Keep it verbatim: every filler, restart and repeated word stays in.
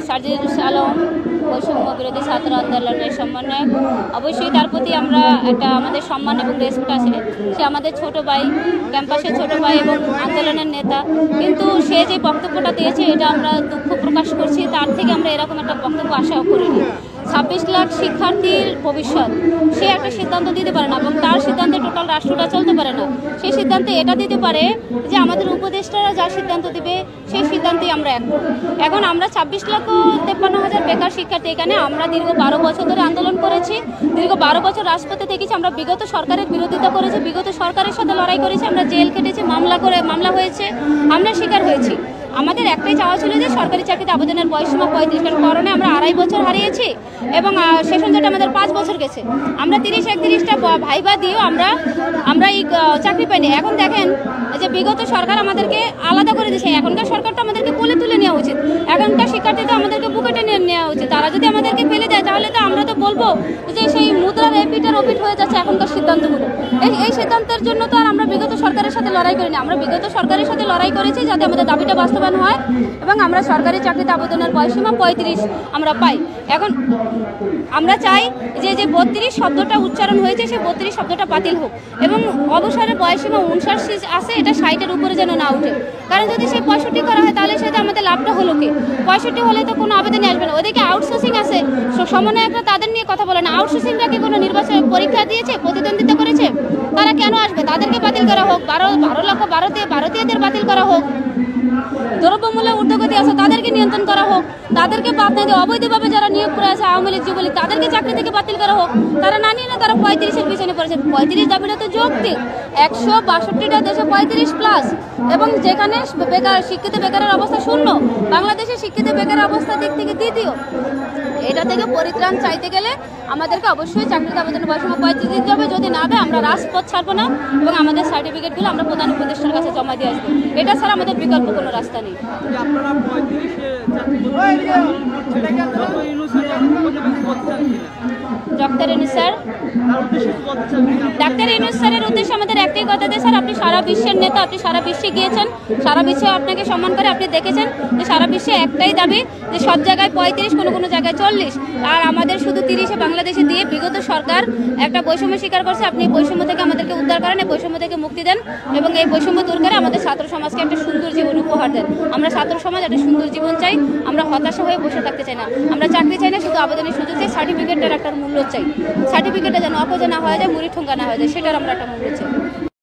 সার্জিস আলম বৈষম্য বিরোধী ছাত্র আন্দোলনের সমন্বয়ক। অবশ্যই তার প্রতি আমরা একটা আমাদের সম্মান এবং রেসপেক্ট আছে। সে আমাদের ছোট ভাই, ক্যাম্পাসের ছোট ভাই এবং আন্দোলনের নেতা, কিন্তু সে যে বক্তব্যটা দিয়েছে এটা আমরা দুঃখ প্রকাশ করছি। তার থেকে আমরা এরকম একটা বক্তব্য আশাও করিনি। ছাব্বিশ লাখ শিক্ষার্থীর ভবিষ্যৎ সে একটা সিদ্ধান্ত দিতে পারে না এবং তার সিদ্ধান্তে টোটাল রাষ্ট্রটা চলতে পারে না। সেই সিদ্ধান্তে এটা দিতে পারে যে আমাদের উপদেষ্টারা যা সিদ্ধান্ত দিবে সেই সিদ্ধান্তেই আমরা এক। এখন আমরা ছাব্বিশ লক্ষ তেপ্পান্ন হাজার বেকার শিক্ষার্থী, এখানে আমরা দীর্ঘ বারো বছর ধরে আন্দোলন করেছি, দীর্ঘ বারো বছর রাজপথে থেকেছি, আমরা বিগত সরকারের বিরোধিতা করেছি, বিগত সরকারের সাথে লড়াই করেছি, আমরা জেল কেটেছি, মামলা করে মামলা হয়েছে, আমরা শিকার হয়েছি। আমাদের একটাই চাওয়া ছিল যে সরকারি চাকরিতে আবেদনের বয়সীমা পঁয়ত্রিশ, কারণ করোনা আমরা আড়াই বছর হারিয়েছি এবং সেশন যেটা আমাদের পাঁচ বছর গেছে। আমরা তিরিশ একত্রিশটা ভাইবা দিয়েও আমরা আমরা এই চাকরি পাইনি। এখন দেখেন যে বিগত সরকার আমাদেরকে আলাদা করে দিয়েছে, এখনকার সরকারটা আমাদেরকে কোলে তুলে নেওয়া উচিত, এখনকার শিক্ষার্থীদের আমাদেরকে বুকে টেনে নেওয়া উচিত। তারা যদি আমাদেরকে ফেলে দেয় তাহলে তো আমরা তো বলবো যে সেই মুদ্রার এপিটার ওপিট হয়ে যাচ্ছে এখনকার সিদ্ধান্তগুলো। এই এই সিদ্ধান্তের জন্য তো আর আমরা বিগত সরকারের সাথে লড়াই করিনি, আমরা বিগত সরকারের সাথে লড়াই করেছি যাতে আমাদের দাবিটা বাস্তবায়ন হয় এবং আমরা সরকারি চাকরিতে আবেদনের বয়সীমা পঁয়ত্রিশ আমরা পাই। এখন আমরা চাই যে যে বত্রিশ শব্দটা উচ্চারণ হয়েছে সেই বত্রিশ শব্দটা বাতিল হোক এবং অবসরের বয়সীমা উনষাট আছে এটা ষাটের উপরে যেন না উঠে। কারণ যদি সেই পঁয়ষট্টি করা হয় তাহলে সেটা আমাদের লাভটা হলো কি? পঁয়ষট্টি হলে তো কোনো আবেদনই আসবে না। ওদেরকে আউটসোর্সিং আছে, সমন্বয়করা তাদের নিয়ে কথা বলে না। আউটসোর্সিংরা কি কোনো নির্বাচন পরীক্ষা দিয়েছে, প্রতিদ্বন্দ্বিতা করেছে? তারা কেন আসবে? তাদেরকে বাতিল করা হোক। বারো বারো লক্ষ ভারতীয় ভারতীয়দের বাতিল করা হোক। দ্রব্যমূল্যের ঊর্ধ্বগতি আছে তাদেরকে নিয়ন্ত্রণ করা হোক, তাদেরকে বাদ না দিয়ে অবৈধভাবে যারা নিয়োগ করে আছে আওয়ামী লীগ যুবলীগ তাদেরকে চাকরি থেকে বাতিল করা হোক। তারা না নিয়ে না তারা পঁয়ত্রিশের পিছনে পড়েছে। পঁয়ত্রিশ দাবিটা তো যৌক্তিক, একশো বাষট্টিটা দেশে পঁয়ত্রিশ প্লাস এবং যেখানে বেকার শিক্ষিত বেকারের অবস্থা শূন্য, বাংলাদেশে শিক্ষিত বেকারের অবস্থা দিক থেকে দ্বিতীয়। এটা থেকে পরিত্রাণ চাইতে গেলে আমাদেরকে অবশ্যই চাকরিতে আবেদনের বয়সীমা পঁয়ত্রিশ দিতে হবে। যদি না দেয় আমরা রাজপথ ছাড়বো না এবং আমাদের সার্টিফিকেটগুলো আমরা প্রধান উপদেষ্টার কাছে জমা দিয়ে আসবো। এটা ছাড়া আমাদের বিকল্প কোনো রাস্তা নেই। ডক্টর ইউনূস স্যার ডাক্তার ইউনূস স্যারের উদ্দেশ্যে আমাদের একটাই কথা যে স্যার আপনি সারা বিশ্বের নেতা, আপনি সারা বিশ্বে গিয়েছেন, সারা বিশ্বে আপনাকে সম্মান করে, আপনি দেখেছেন যে সারা বিশ্বে একটাই দাবি যে সব জায়গায় পঁয়ত্রিশ, কোনো কোনো জায়গায় চল্লিশ, আর আমাদের শুধু তিরিশে বাংলাদেশে দিয়ে বিগত সরকার একটা বৈষম্য স্বীকার করছে। আপনি বৈষম্য থেকে আমাদেরকে উদ্ধার করেন, এই বৈষম্য থেকে মুক্তি দেন এবং এই বৈষম্য দূর করে আমাদের ছাত্র সমাজকে একটা সুন্দর জীবন উপহার দেন। আমরা ছাত্র সমাজ একটা সুন্দর জীবন চাই, আমরা হতাশা হয়ে বসে থাকতে চাই না, আমরা চাকরি চাই না, শুধু আবেদনের সুযোগ চাই, সার্টিফিকেটের একটা মূল্য চাই, সার্টিফিকেটটা যেন অপচয় না হয়ে যায়, মুড়ি ঠোঙ্গা না হয়ে যায়, সেটার আমরা একটা মূল্য চাই।